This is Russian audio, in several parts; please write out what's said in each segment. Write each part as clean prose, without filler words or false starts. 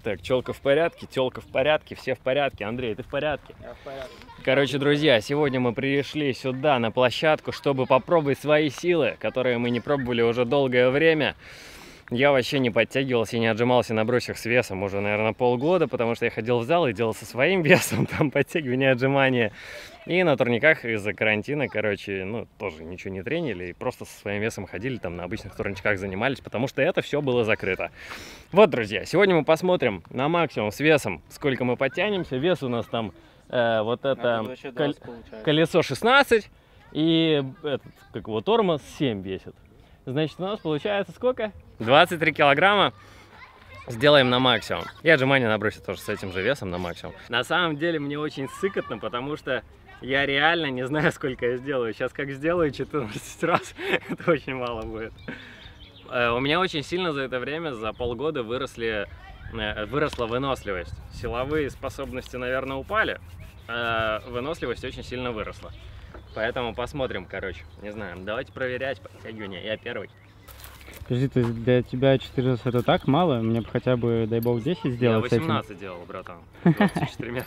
Так, челка в порядке, телка в порядке, все в порядке. Андрей, ты в порядке? Я в порядке. Короче, друзья, сегодня мы пришли сюда, на площадку, чтобы попробовать свои силы, которые мы не пробовали уже долгое время. Я вообще не подтягивался и не отжимался на брусьях с весом уже, наверное, полгода, потому что я ходил в зал и делал со своим весом, там подтягивания, отжимания. И на турниках из-за карантина, короче, ну, тоже ничего не тренили, и просто со своим весом ходили, там на обычных турничках занимались, потому что это все было закрыто. Вот, друзья, сегодня мы посмотрим на максимум с весом, сколько мы подтянемся. Вес у нас там вот это колесо 16 и этот, как его, тормоз 7 весит. Значит, у нас получается сколько? 23 килограмма. Сделаем на максимум. И отжимания на брусе тоже с этим же весом на максимум. На самом деле мне очень сыкотно, потому что я реально не знаю, сколько я сделаю. Сейчас как сделаю 14 раз, это очень мало будет. У меня очень сильно за это время, за полгода выросла выносливость. Силовые способности, наверное, упали, а выносливость очень сильно выросла. Поэтому посмотрим, короче. Не знаю, давайте проверять подтягивания. Я первый. Подожди, для тебя 14 это так мало? Мне бы хотя бы, дай бог, 10 сделать. Я 18 делал, братан. 24.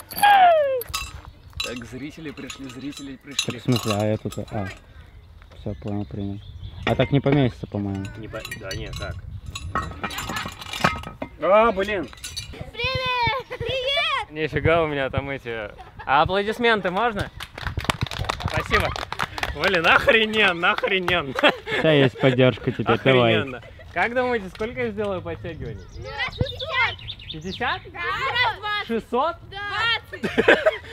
Так, зрители пришли. В смысле, а это... все, понял, принял. А так не поместится, по-моему. Да нет, так. А, блин! Привет! Привет! Нифига у меня там эти... А аплодисменты можно? Спасибо. Блин, охрененно. Вся есть поддержка теперь, охрененно. давай. Как думаете, сколько я сделаю подтягиваний? 60! 50? Да! 600? 20!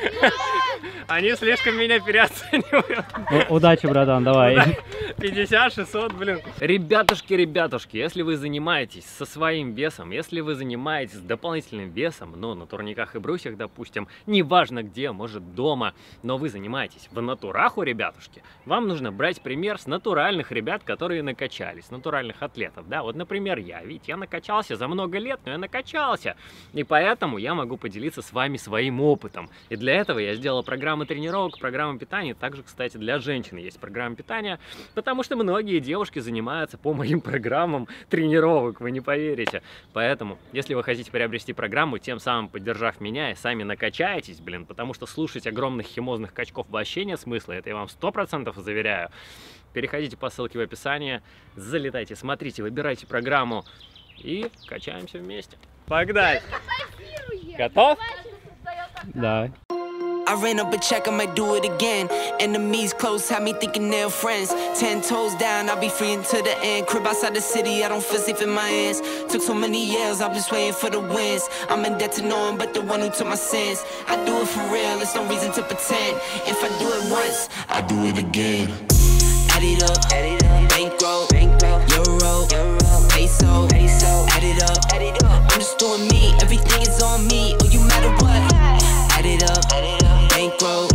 Они слишком меня переоценивают. Удачи, братан, давай. 50, 600, блин. Ребятушки, если вы занимаетесь со своим весом, если вы занимаетесь дополнительным весом, ну, на турниках и брусьях, допустим, неважно где, может дома, но вы занимаетесь в натураху, ребятушки, вам нужно брать пример с натуральных ребят, которые накачались, натуральных атлетов, да, вот, например, ведь я накачался за много лет, но я накачался, и поэтому я могу поделиться с вами своим опытом, и для этого я сделал программы тренировок, программы питания, также, кстати, для женщин есть программа питания, потому что многие девушки занимаются по моим программам тренировок, вы не поверите. Поэтому, если вы хотите приобрести программу, тем самым поддержав меня и сами накачаетесь, блин, потому что слушать огромных химозных качков вообще нет смысла, это я вам 100% заверяю. Переходите по ссылке в описании, залетайте, смотрите, выбирайте программу и качаемся вместе. Погнали! Готов? Да. I ran up a check, I might do it again. Enemies close, had me thinking they're friends. 10 toes down, I'll be free until the end. Crib outside the city, I don't feel safe in my hands. Took so many years, I'm just waiting for the wins. I'm in debt to no one but the one who took my sins. I do it for real, there's no reason to pretend. If I do it once, I do it again. Add it up, bankroll, euro, peso, add it up. I'm just doing me, everything is on me. Oh, you matter what? Add it up. Bankroll,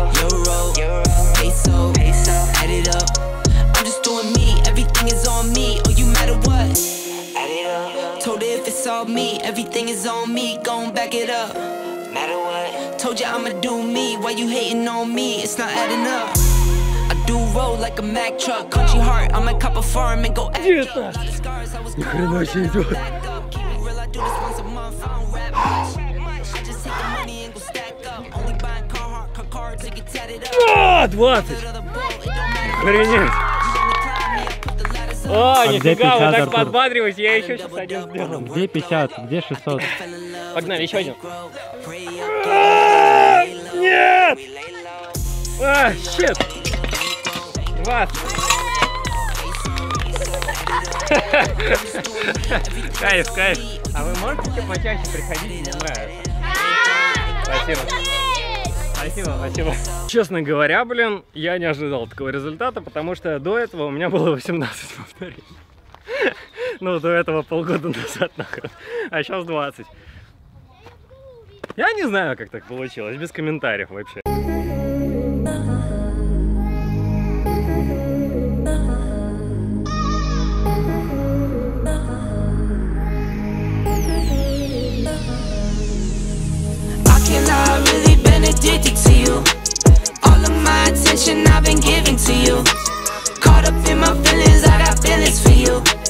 euro, peso, add it up. I'm just doing me, everything is on me. Oh, you matter what? Add it up. Told her if it's all me, everything is on me. Gon' back it up. Matter what? Told you I'ma do me. Why you hating on me? It's not adding up. I do roll like a Mack truck. Country heart, I'ma cop a farm and go act up. Ни хрена себе идет. Keep it real, I do this once a month. I don't rap much. I just take the money and go stack up. Only buying cards to get tatted up. 20! Охренеть! О, нифига, вы так подбадриваете, я еще сейчас один сделал. Где 50, где 600? Погнали, еще один. Нет! Щит! 20! Кайф. А вы можете почаще приходить, мне нравится. Спасибо. Честно говоря, блин, я не ожидал такого результата, потому что до этого у меня было 18 повторений. Ну, до этого полгода назад, нахрен. А сейчас 20. Я не знаю, как так получилось, без комментариев вообще. Addicted to you. All of my attention I've been giving to you. Caught up in my feelings, I got feelings for you.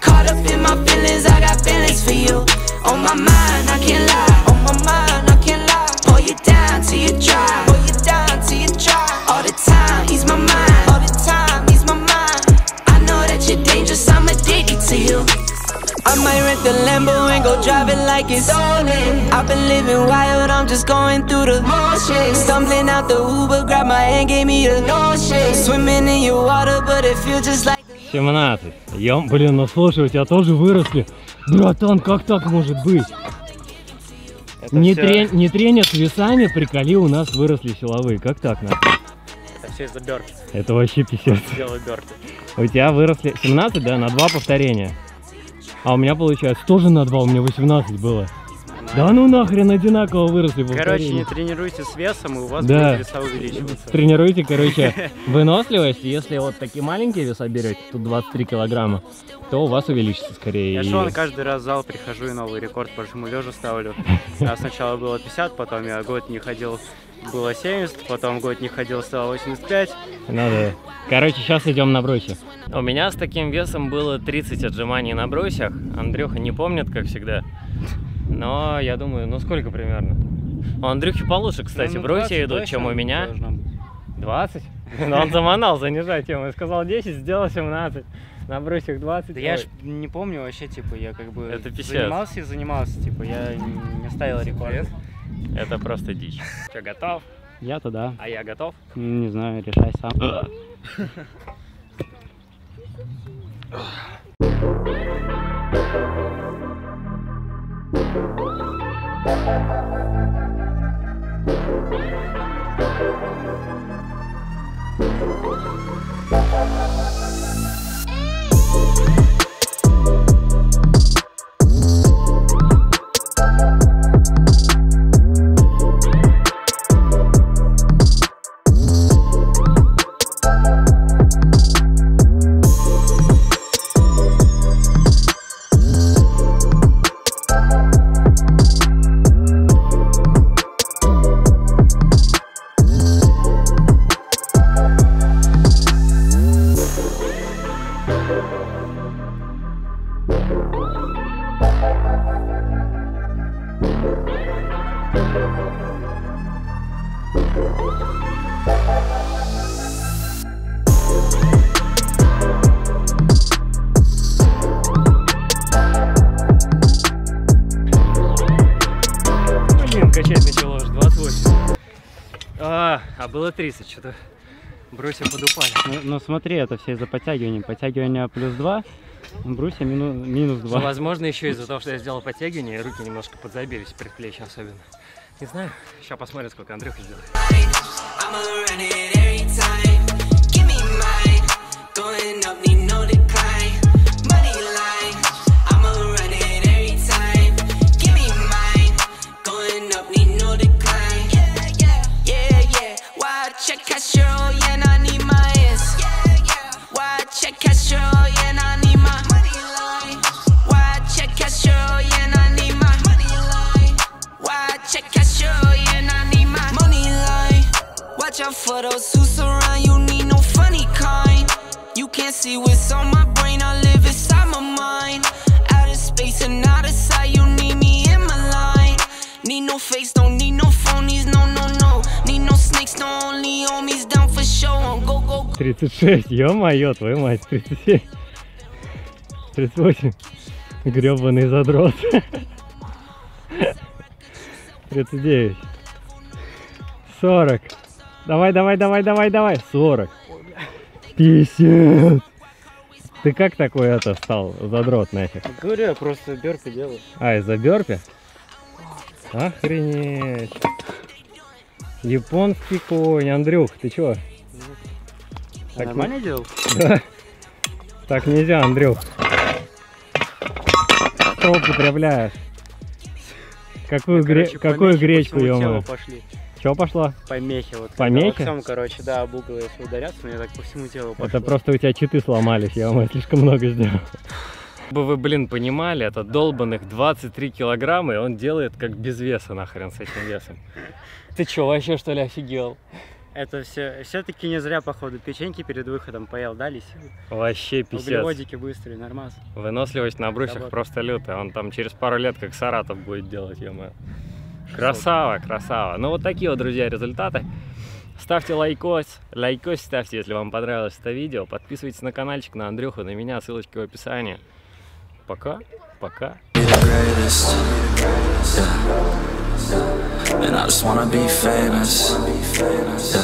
Caught up in my feelings, I got feelings for you. On my mind, I can't lie. On my mind, I can't lie. Pull you down till you dry. Pull you down till you dry. All the time, ease my mind. All the time, ease my mind. I know that you're dangerous, I'm addicted to you. I might rent the Lambo and go drive it like it's stolen. I've been living wild, I'm just going through the motions. Stumbling out the Uber, grab my hand, gave me the notion. Swimming in your water, but it feels just like 17. Блин, ну слушай, у тебя тоже выросли. Братан, как так может быть? Не тренят с весами, приколи, у нас выросли силовые. Как так, нахуй? Это все из-за бёрпи. Это вообще писец. Делаю бёрпи. У тебя выросли 17, да, на 2 повторения. А у меня получается тоже на 2, у меня 18 было. Да ну нахрен, одинаково выросли повторения. Короче, не тренируйте с весом, и у вас да. будет веса увеличиваться. Тренируйте, короче, выносливость. Если вот такие маленькие веса берете, тут 23 килограмма, то у вас увеличится скорее. Я шел каждый раз в зал, прихожу и новый рекорд по жму лежа ставлю. А сначала было 50, потом я год не ходил, было 70, потом год не ходил, стало 85. Ну да. Короче, сейчас идем на брусья. У меня с таким весом было 30 отжиманий на брусьях. Андрюха не помнит, как всегда. Но я думаю, ну сколько примерно? У Андрюхи получше, кстати, брусья идут, чем у меня. 20? Но он заманал занижать тему. Я сказал 10, сделал 17. На брусьях 20. Да я ж не помню вообще, типа, я как бы это занимался, типа, я не ставил рекорд. Это просто дичь. Что, готов? Я-то да. А я готов? Не знаю, решай сам. Блин, качать начало уже 28. А было 30, что-то брусья подупали. Ну смотри, это все из-за подтягивания. Подтягивания плюс 2, брусья минус 2. Возможно, еще из-за того, что я сделал подтягивание, руки немножко подзабились, предплечья особенно. Не знаю, сейчас посмотрим, сколько Андрюха сделает. For those who surround you, need no funny kind. You can't see what's on my brain, I live inside my mind. Out of space and out of sight, you need me in my line. Need no face, don't need no phonies, no, no, no. Need no snakes, no only homies, down for show, go, go, go. 36, ё-моё, твою мать, 37, 38, грёбаный задрот. 39, 40. Давай, 40. 50. Ты как такой это стал задрот нафиг? Говорю, я просто бёрпи делаю. А, из-за бёрпи? Охренеть. Японский конь. Андрюх, ты чё? Так нормально делал? Да. Так нельзя, Андрюх. Что употребляешь? Какую гречку, ё-моё? Что пошло? Помехи. Вот, помехи? Во всем, короче, да, об угол если ударяться, мне так по всему телу пошло. Это просто у тебя читы сломались, я вам слишком много сделал. Чтобы вы, блин, понимали, это долбанных 23 килограмма, и он делает как без веса нахрен с этим весом. Ты чё, вообще что ли офигел? Это все-таки не зря, походу, печеньки перед выходом поел, дали силы. Вообще писец. Углеводики быстрые, нормас. Выносливость на брусьях просто лютая. Он там через пару лет как Саратов будет делать, ё-моё. Красава, красава. Ну вот такие вот, друзья, результаты. Ставьте лайкос ставьте, если вам понравилось это видео. Подписывайтесь на каналчик, на Андрюху, на меня, ссылочки в описании. Пока, пока. And I just wanna be famous. Yeah.